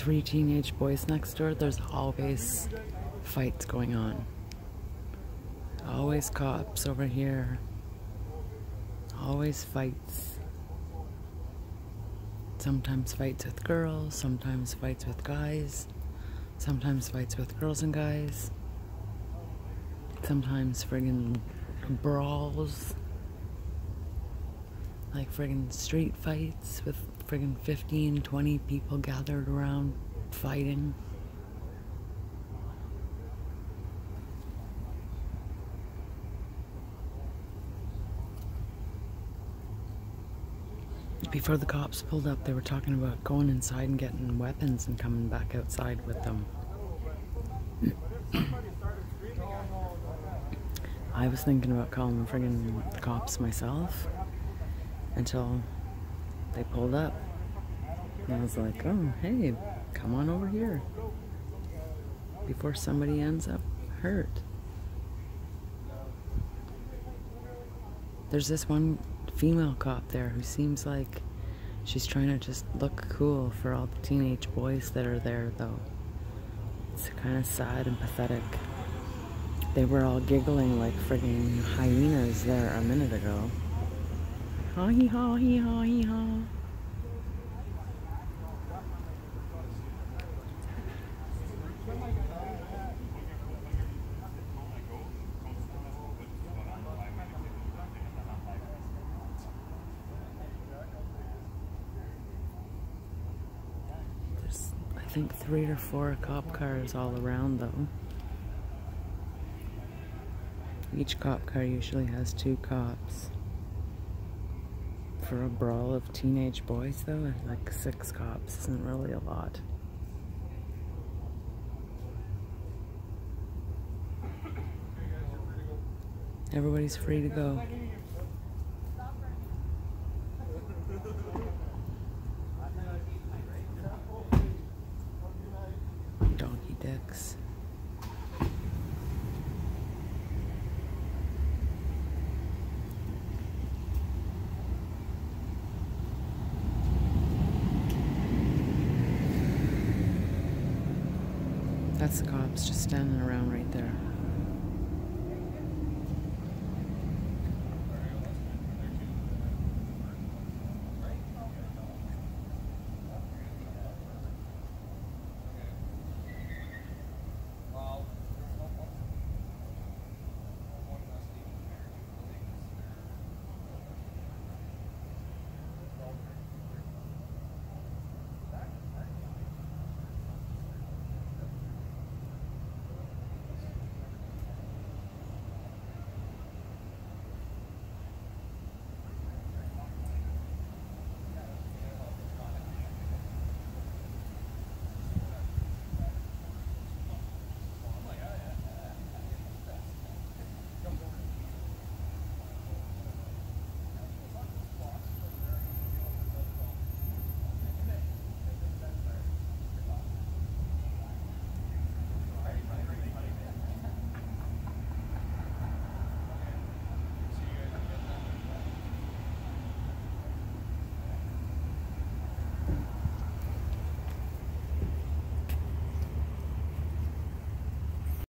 3 teenage boys next door, there's always fights going on. Always cops over here. Always fights. Sometimes fights with girls, sometimes fights with guys, sometimes fights with girls and guys, sometimes friggin' brawls, like friggin' street fights with friggin' 15, 20 people gathered around fighting. Before the cops pulled up, they were talking about going inside and getting weapons and coming back outside with them. I was thinking about calling friggin' the cops myself until they pulled up. And I was like, oh, hey, come on over here before somebody ends up hurt. There's this one female cop there who seems like she's trying to just look cool for all the teenage boys that are there, though. It's kind of sad and pathetic. They were all giggling like friggin' hyenas there a minute ago. Ha hee ha hee ha hee ha. There's, I think, 3 or 4 cop cars all around, though. Each cop car usually has 2 cops. For a brawl of teenage boys, though, like 6 cops isn't really a lot. Everybody's free to go. Donkey dicks. That's the cops just standing around right there.